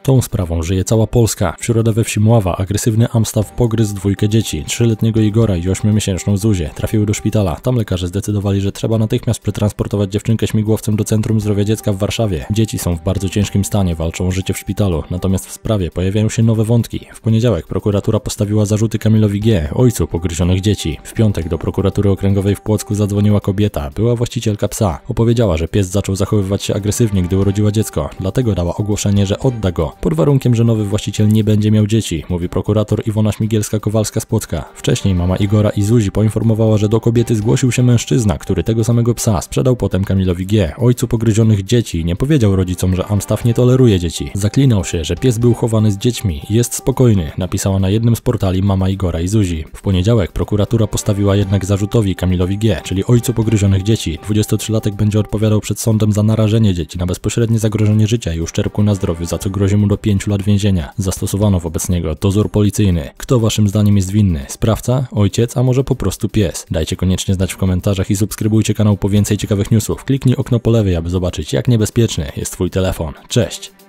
Tą sprawą żyje cała Polska. W środę we wsi Mława agresywny Amstaff pogryzł dwójkę dzieci, 3-letniego Igora i 8-miesięczną Zuzię. Trafiły do szpitala. Tam lekarze zdecydowali, że trzeba natychmiast przetransportować dziewczynkę śmigłowcem do Centrum Zdrowia Dziecka w Warszawie. Dzieci są w bardzo ciężkim stanie, walczą o życie w szpitalu. Natomiast w sprawie pojawiają się nowe wątki. W poniedziałek prokuratura postawiła zarzuty Kamilowi G., ojcu pogryzionych dzieci. W piątek do prokuratury okręgowej w Płocku zadzwoniła kobieta. Była właścicielka psa. Opowiedziała, że pies zaczął zachowywać się agresywnie, gdy urodziła dziecko. Dlatego dała ogłoszenie, że odda go. Pod warunkiem, że nowy właściciel nie będzie miał dzieci, mówi prokurator Iwona Śmigielska-Kowalska z Płocka. Wcześniej mama Igora i Zuzi poinformowała, że do kobiety zgłosił się mężczyzna, który tego samego psa sprzedał potem Kamilowi G., ojcu pogryzionych dzieci, i nie powiedział rodzicom, że Amstaff nie toleruje dzieci. Zaklinał się, że pies był chowany z dziećmi i jest spokojny, napisała na jednym z portali mama Igora i Zuzi. W poniedziałek prokuratura postawiła jednak zarzutowi Kamilowi G., czyli ojcu pogryzionych dzieci. 23-latek będzie odpowiadał przed sądem za narażenie dzieci na bezpośrednie zagrożenie życia i uszczerbku na zdrowiu, za co grozi mu do 5 lat więzienia. Zastosowano wobec niego dozór policyjny. Kto waszym zdaniem jest winny? Sprawca? Ojciec? A może po prostu pies? Dajcie koniecznie znać w komentarzach i subskrybujcie kanał po więcej ciekawych newsów. Kliknij okno po lewej, aby zobaczyć, jak niebezpieczny jest twój telefon. Cześć!